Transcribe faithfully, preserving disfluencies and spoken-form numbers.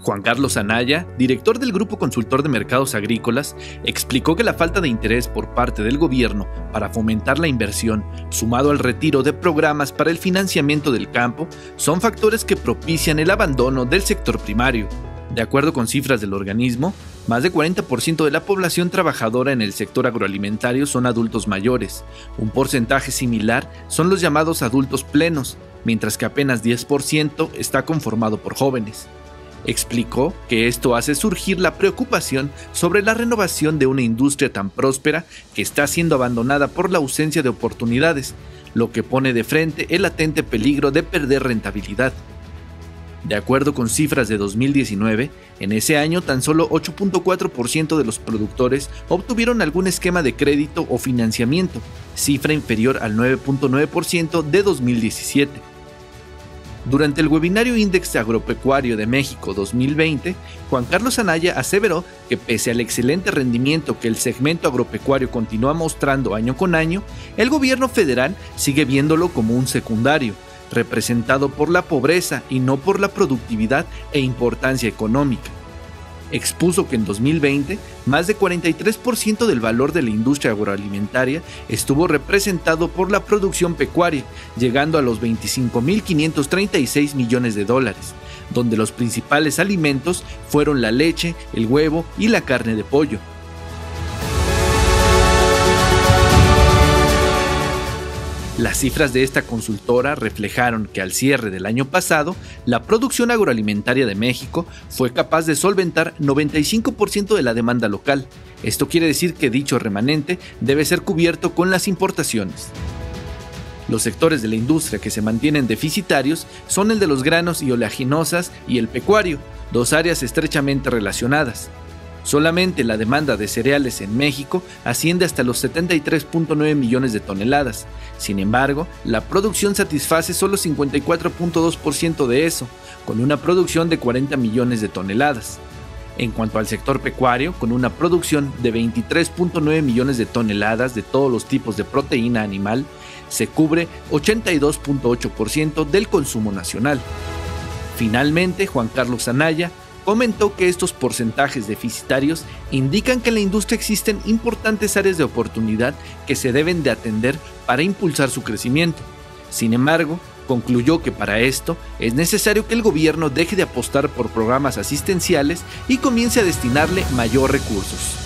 Juan Carlos Anaya, director del Grupo Consultor de Mercados Agrícolas, explicó que la falta de interés por parte del gobierno para fomentar la inversión, sumado al retiro de programas para el financiamiento del campo, son factores que propician el abandono del sector primario. De acuerdo con cifras del organismo, más de cuarenta por ciento de la población trabajadora en el sector agroalimentario son adultos mayores. Un porcentaje similar son los llamados adultos plenos, mientras que apenas diez por ciento está conformado por jóvenes. Explicó que esto hace surgir la preocupación sobre la renovación de una industria tan próspera que está siendo abandonada por la ausencia de oportunidades, lo que pone de frente el latente peligro de perder rentabilidad. De acuerdo con cifras de dos mil diecinueve, en ese año tan solo ocho punto cuatro por ciento de los productores obtuvieron algún esquema de crédito o financiamiento, cifra inferior al nueve punto nueve por ciento de dos mil diecisiete. Durante el webinario Índice Agropecuario de México dos mil veinte, Juan Carlos Anaya aseveró que pese al excelente rendimiento que el segmento agropecuario continúa mostrando año con año, el gobierno federal sigue viéndolo como un secundario, representado por la pobreza y no por la productividad e importancia económica. Expuso que en dos mil veinte, más de cuarenta y tres por ciento del valor de la industria agroalimentaria estuvo representado por la producción pecuaria, llegando a los veinticinco mil quinientos treinta y seis millones de dólares, donde los principales alimentos fueron la leche, el huevo y la carne de pollo. Las cifras de esta consultora reflejaron que al cierre del año pasado, la producción agroalimentaria de México fue capaz de solventar noventa y cinco por ciento de la demanda local. Esto quiere decir que dicho remanente debe ser cubierto con las importaciones. Los sectores de la industria que se mantienen deficitarios son el de los granos y oleaginosas y el pecuario, dos áreas estrechamente relacionadas. Solamente la demanda de cereales en México asciende hasta los setenta y tres punto nueve millones de toneladas. Sin embargo, la producción satisface solo cincuenta y cuatro punto dos por ciento de eso, con una producción de cuarenta millones de toneladas. En cuanto al sector pecuario, con una producción de veintitrés punto nueve millones de toneladas de todos los tipos de proteína animal, se cubre ochenta y dos punto ocho por ciento del consumo nacional. Finalmente, Juan Carlos Anaya comentó que estos porcentajes deficitarios indican que en la industria existen importantes áreas de oportunidad que se deben de atender para impulsar su crecimiento. Sin embargo, concluyó que para esto es necesario que el gobierno deje de apostar por programas asistenciales y comience a destinarle mayor recursos.